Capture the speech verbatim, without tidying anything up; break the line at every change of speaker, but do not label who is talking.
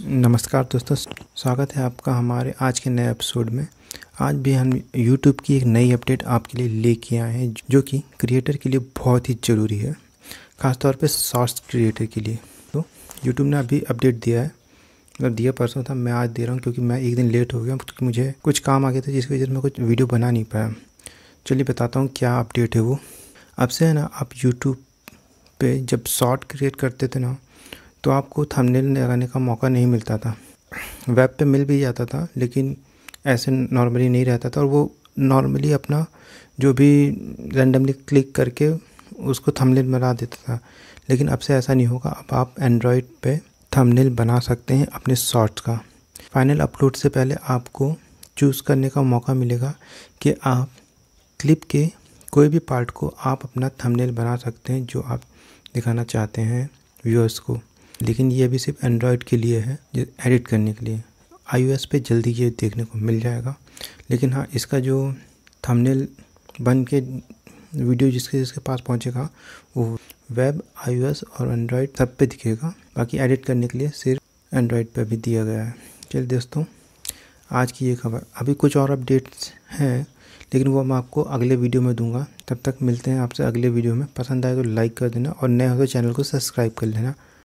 नमस्कार दोस्तों, स्वागत है आपका हमारे आज के नए एपिसोड में। आज भी हम YouTube की एक नई अपडेट आपके लिए लेके आए हैं जो कि क्रिएटर के लिए बहुत ही ज़रूरी है, ख़ासतौर पे शॉर्ट्स क्रिएटर के लिए। तो YouTube ने अभी अपडेट दिया है, अगर दिया परसों था, मैं आज दे रहा हूँ क्योंकि मैं एक दिन लेट हो गया क्योंकि मुझे कुछ काम आ गया था जिसकी वजह से मैं कुछ वीडियो बना नहीं पाया। चलिए बताता हूँ क्या अपडेट है वो। अब से है ना, आप यूट्यूब पे जब शॉर्ट क्रिएट करते थे ना, तो आपको थंबनेल लगाने का मौका नहीं मिलता था। वेब पे मिल भी जाता था लेकिन ऐसे नॉर्मली नहीं रहता था, और वो नॉर्मली अपना जो भी रैंडमली क्लिक करके उसको थंबनेल बना देता था। लेकिन अब से ऐसा नहीं होगा, अब आप एंड्रॉयड पे थंबनेल बना सकते हैं अपने शॉर्ट्स का। फाइनल अपलोड से पहले आपको चूज़ करने का मौका मिलेगा कि आप क्लिप के कोई भी पार्ट को आप अपना थंबनेल बना सकते हैं जो आप दिखाना चाहते हैं व्यूअर्स को। लेकिन ये भी सिर्फ एंड्रॉयड के लिए है, एडिट करने के लिए। आईओएस पे जल्दी ये देखने को मिल जाएगा। लेकिन हाँ, इसका जो थंबनेल बन के वीडियो जिसके जिसके पास पहुंचेगा वो वेब, आईओएस और एंड्रॉयड सब पे दिखेगा। बाकी एडिट करने के लिए सिर्फ एंड्रॉयड पे भी दिया गया है। चलिए दोस्तों, आज की ये खबर। अभी कुछ और अपडेट्स हैं लेकिन वो मैं आपको अगले वीडियो में दूंगा। तब तक मिलते हैं आपसे अगले वीडियो में। पसंद आए तो लाइक कर देना और नए हो तो चैनल को सब्सक्राइब कर लेना।